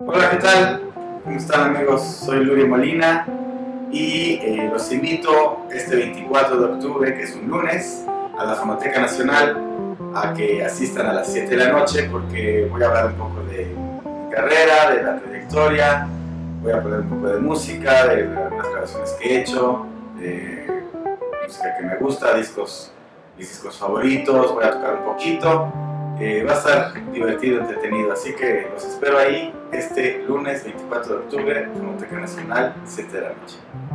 Hola, ¿qué tal? ¿Cómo están, amigos? Soy Luis Molina y los invito este 24 de octubre, que es un lunes, a la Fonoteca Nacional a que asistan a las 7 de la noche porque voy a hablar un poco de mi carrera, de la trayectoria, voy a poner un poco de música, de algunas grabaciones que he hecho, de música que me gusta, mis discos favoritos, voy a tocar un poquito. Va a estar divertido, entretenido, así que los espero ahí este lunes 24 de octubre, Fonoteca Nacional, 7 de la noche.